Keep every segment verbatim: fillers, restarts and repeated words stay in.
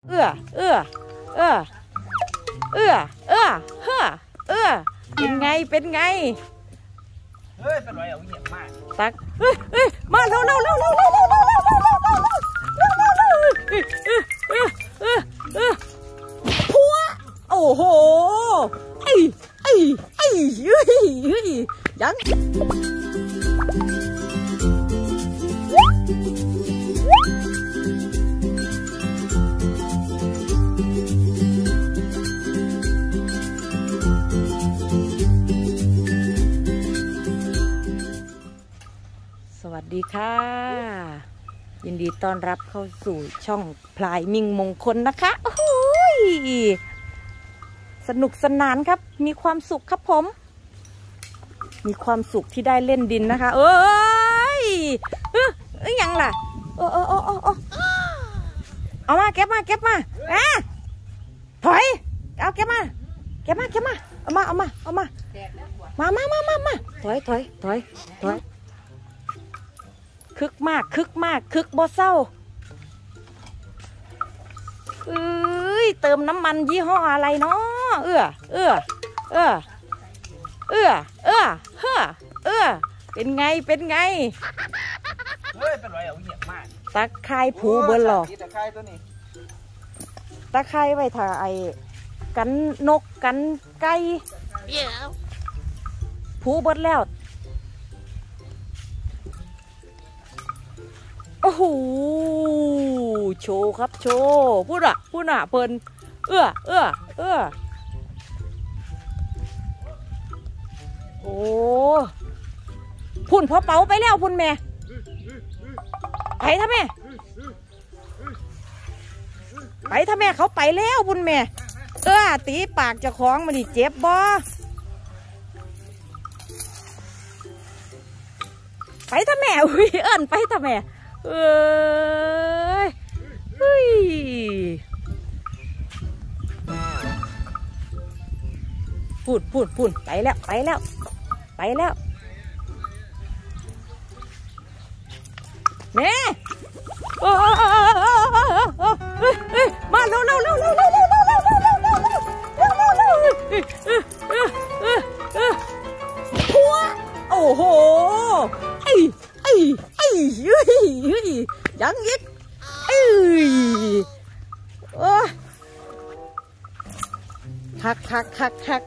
เอื้อเอื้อเอื้อเอื้อเอื้อเฮ้อเอื้อเป็นไงเป็นไงเฮ้ยเป็นไรเอาเหยียบมากตักเฮ้ยเฮ้ยมาเร็วเร็วเร็วเร็วเร็วเร็วเร็วเร็วเร็วเร็วเร็วเร็วเออเออเออเออพัวโอ้โหไอ้ไอ้ไอ้เฮ้ยเฮ้ยยังสวัสดีค่ะยินดีต้อนรับเข้าสู่ช่องพลายมิ่งมงคลนะคะโอ้โหสนุกสนานครับมีความสุขครับผมมีความสุขที่ได้เล่นดินนะคะเอ้ยเออยังล่ะโอ้โอ้โอ้โอ้เอามาเก็บมาเก็บมาอ่ะถอยเอาเก็บมาเก็บมาเก็บมาเอามาเอามาเอามามามามามามาถอยถอยถอยถอยคึกมากคึกมากคึกบ่เศร้าเอ้ยเติมน้ำมันยี่ห้ออะไรเนาะเอื้อเอื้อเอื้อเอื้อเอื้อเฮ้อเอื้อเป็นไงเป็นไงเฮ้ยเป็นไรเอาเหยียบมากตะไคร้ผูเบิ้ลหรอตะไคร้ตัวนี้ตะไคร้ไว้ถ่าไอ้กันนกกันไก่ผูเบิ้ลแล้วโอ้โหโชว์ครับโชว์พูดอ่ะพูดอ่ะเพลินเอื้อเอื้อเอื้อโอ้พุ่นพอเป๋าไปแล้วพุ่นแม่ไปทำแม่ไปทำแม่เขาไปแล้วพุ่นแม่เอื้อตีปากจะคล้องมันดิเจ็บบ่ไปทำแม่อุ้ยเอิ้นไปทำแม่เอ้ยเฮ้ยพูดพูดพูดไปแล้วไปแล้วไปแล้วแม่โอ้มาเร็วเร็วเร็วเร็วเร็วเร็วเร็วเร็วเร็วเร็วเร็วเร็วเร็วเร็วพัวโอ้โหไอ้ไอ้ไอ้เฮ้ยเฮ้ยยังอีกเอ้ยโอ้คักคักคักคัก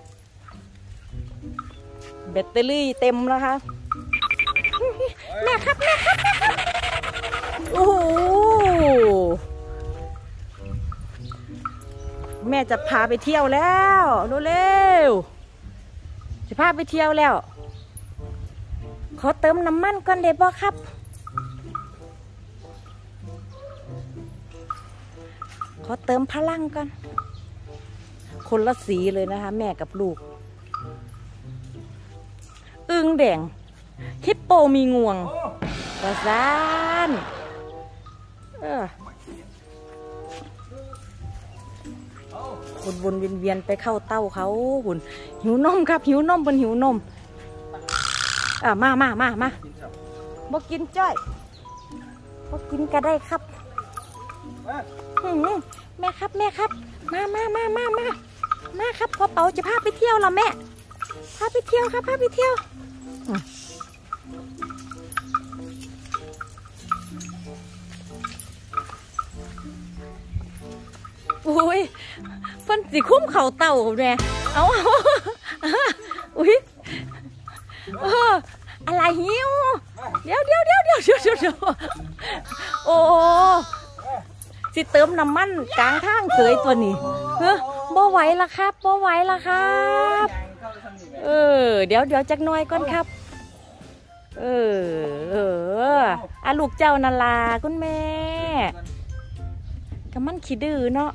แบตเตอรี่เต็มแล้วค่ะแม่ครับแม่ครับแม่ครับโอ้โหแม่จะพาไปเที่ยวแล้วเร็วๆจะพาไปเที่ยวแล้วขอเติมน้ำมันก่อนเดี๋ยวบอกครับขอเติมพลังก่อนคนละสีเลยนะคะแม่กับลูกอึ่งแดงฮิปโปมีงวงกระซานเออวนวนเวียนเวียนไปเข้าเต้าเขาหุ่นหิวนมครับหิวนมบนหิวนมอ่ามามามามาบอกกินจ้อยบอกกินก็ได้ครับแม่ครับแม่ครับมามามามามามาครับพ่อเป๋าจะพาไปเที่ยวเหรอแม่พาไปเที่ยวครับพาไปเที่ยวโอ้ยเพิ่นสิคุ้มเข่าเต่าแม่เอาอุ้ยอะไรหิวเดี๋ยวเดี๋ยวเดี๋ยวเดี๋ยวเดี๋ยวเดี๋ยวโอ้สิเติมน้ำมันกลางทางเสยตัวนี้เฮ้ยบ่ไหวละครับบ่ไหวละครับเออเดี๋ยวเดี๋ยวจักหน่อยก่อนครับเออเอออาลูกเจ้านาลาคุณแม่กับมันขี้ดื้อเนาะ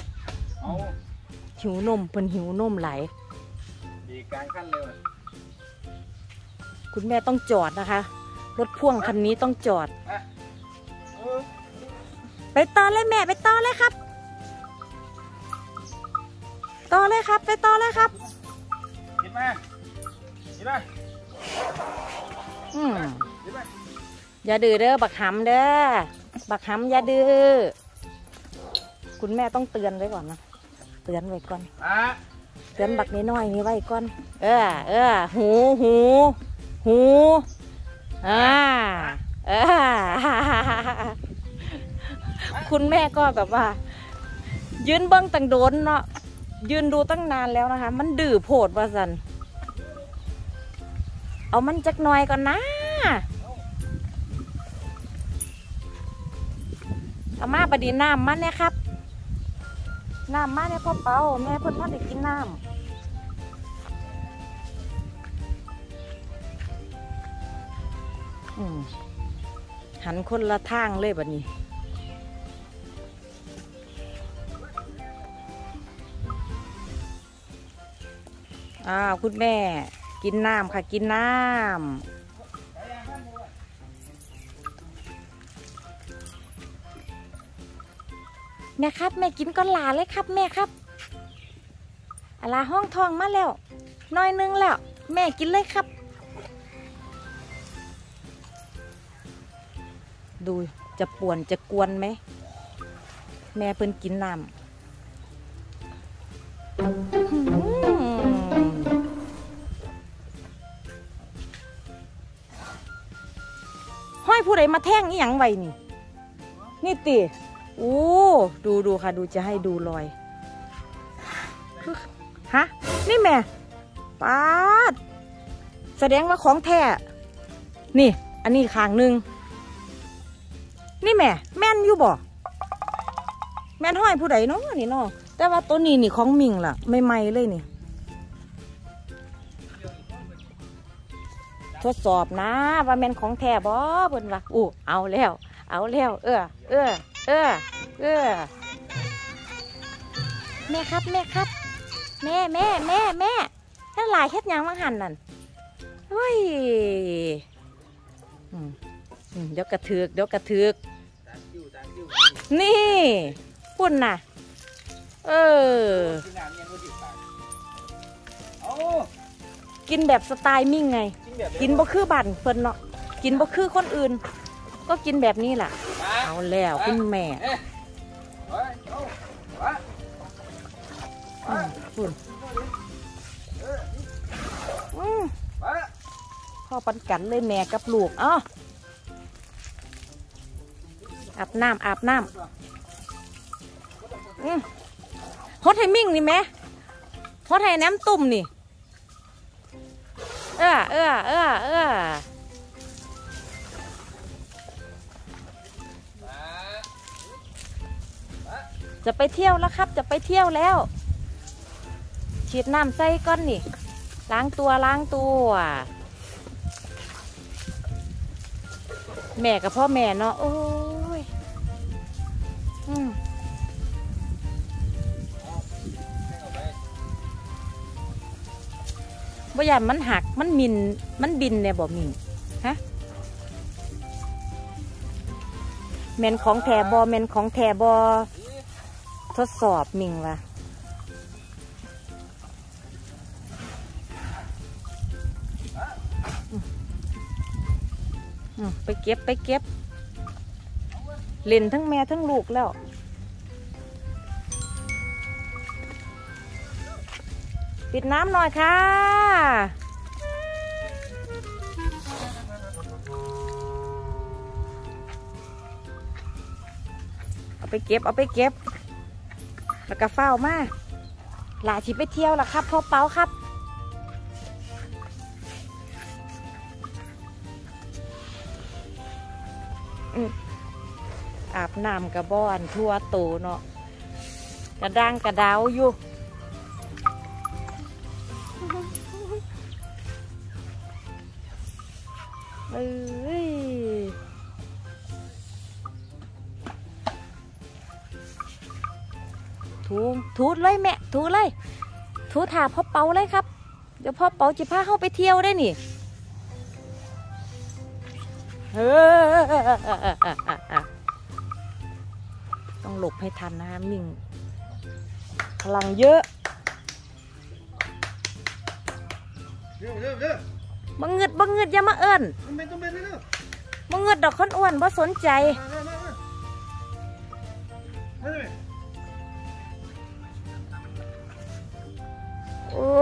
หิวนมเพิ่นหิวนมไหลกลางขั้นเลยคุณแม่ต้องจอดนะคะรถพ่วงคันนี้ต้องจอดไปต่อเลยแม่ไปต่อเลยครับต่อเลยครับไปต่อเลยครับกินมากินมาอืมอย่าดื้อเด้อบักหำเด้อบักหำอย่าดื้อคุณแม่ต้องเตือนไว้ก่อนนะเตือนไว้ก่อนอ่ะเตือนบักน้อยๆนี่ไว้ก่อนเออเออหูหูหูอ่าเออคุณแม่ก็แบบว่ายืนเบิ้งตั้งโดนเนาะยืนดูตั้งนานแล้วนะคะมันดื้อโผดว่าสันเอามันจักหน่อยก่อนนะเอามาประดีน้ำมันเนี่ยครับน้ำมาเนี่ยพ่อเปาแม่เพิ่นพ่อได้กินน้ำอืมหันคนละทางเลยแบบนี้อ้าวคุณแม่กินน้ำค่ะกินน้ำแม่ครับแม่กินก้อนหลาเลยครับแม่ครับอะไรห้องทองมาแล้วน้อยนึงแล้วแม่กินเลยครับดูจะป่วนจะกวนไหมแม่เพิ่นกินน้ำห้อยผู้ใดมาแท่งอีหยังไว้นี่นี่ติโอ้ดูดูค่ะดูจะให้ดูรอยฮะนี่แม่ป๊าดแสดงว่าของแท้นี่อันนี้ข้างหนึ่งนี่แม่แม่นอยู่บ่แม่นห้อยผู้ใดเนาะนี่เนาะแต่ว่าตัวนี้นี่ของมิงล่ะไม่ไหม้เลยนี่ทดสอบนะว่าแม่นของแท้บ่เพิ่นว่าอู้เอาแล้วเอาแล้วเออเออเออเออแม่ครับแม่ครับแม่แม่แม่แม่นั่นหลายเฮ็ดหยังมังหันนั่นเฮ้ยเดี๋ยวกระเถือกเดี๋ยวกระเถือกนี่ปุ่นน่ะเออกินแบบสไตล์มิ่งไงกินบ่คือบั่นเพิ่นเนาะกินบ่คือคนอื่นก็กินแบบนี้แหละเอาแล้วคุณแม่ปุ่นพ่อปันกันเลยแม่กับลูกอ๋ออาบน้ำอาบน้ำฮดให้มิ่งนี่แม่ฮดให้น้ำตุ่มนี่เออเออเออเออจะไปเที่ยวแล้วครับจะไปเที่ยวแล้วฉีดน้ำใส่ก้อนนี่ล้างตัวล้างตัวแม่กับพ่อแม่เนาะโอ้ยอืมบ่ยานมันหักมันมินมันบินเนี่ยบ่มิงฮะแมนของแถบอแมนของแถบอทดสอบมิงว่ะไปเก็บไปเก็บเล่นทั้งแม่ทั้งลูกแล้วปิดน้ำหน่อยค่ะเอาไปเก็บเอาไปเก็บแล้วก็เฝ้ามาหลาชิไปเที่ยวล่ะครับพ่อเป้าครับอาบน้ำกระบอนทั่วโตเนาะกระด้างกระดาวอยู่เอ้ยถูถูเลยแม่ถูเลยถูถาพ่อเปาเลยครับเดี๋ยวพ่อเปาจะพาเข้าไปเที่ยวได้นี่เออต้องหลบให้ทันนะมิงพลังเยอะบังเงิดบังเงิดอย่ามาเอิญบังเงิดดอกค้นอ้วนบ่สนใจโอ้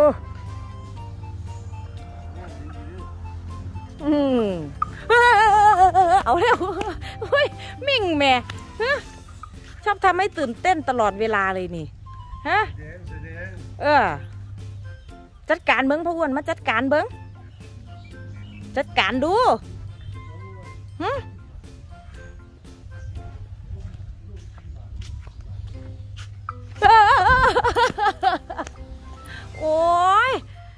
อืมเอาเร็วเฮ้ยมิ่งแม่ชอบทำให้ตื่นเต้นตลอดเวลาเลยนี่ฮะเออจัดการเบิ้งพ่ออ้วนมาจัดการเบิ้งจัดการดูฮะโอ้ย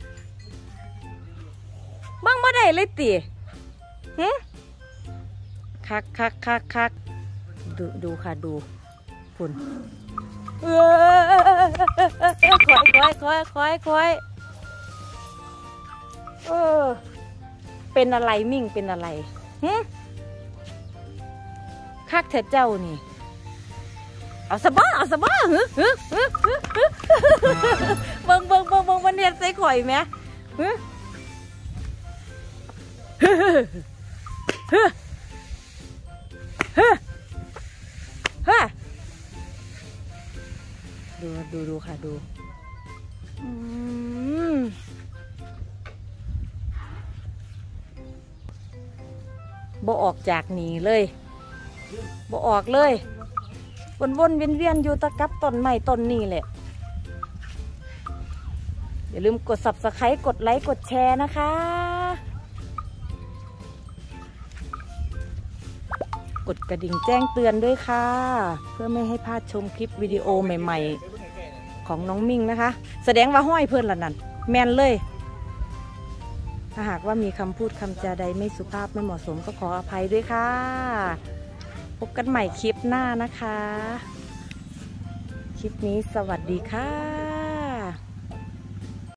บ้างไม่ได้เลยติฮึคักคักคักคักดูดูค่ะดูคุณเออคอยคอยคอยคอยคอยเออเป็นอะไรมิ่งเป็นอะไรฮึคักเถอะเจ้านี่เอาสบ้าเอาสบ้าฮึฮึฮึฮึเบิ่งเบิ่งเบิ่งเบิ่งมันเห็นใส่ข่อยไหมฮึฮึฮึฮึฮึดูดูดูค่ะดูอืมบ่ออกจากหนีเลยบ่ออกเลยวนวนเวียนเวียนอยู่ตะกับต้นไม้ต้นนี้แหละอย่าลืมกด ซับสไครบ์ กดไลค์กดแชร์นะคะกดกระดิ่งแจ้งเตือนด้วยค่ะเพื่อไม่ให้พลาดชมคลิปวิดีโอใหม่ๆของน้องมิ่งนะคะแสดงว่าห้อยเพื่อนละนั่นแมนเลยถ้าหากว่ามีคำพูดคำจาใดไม่สุภาพไม่เหมาะสมก็ขออภัยด้วยค่ะพบกันใหม่คลิปหน้านะคะคลิปนี้สวัสดีค่ะ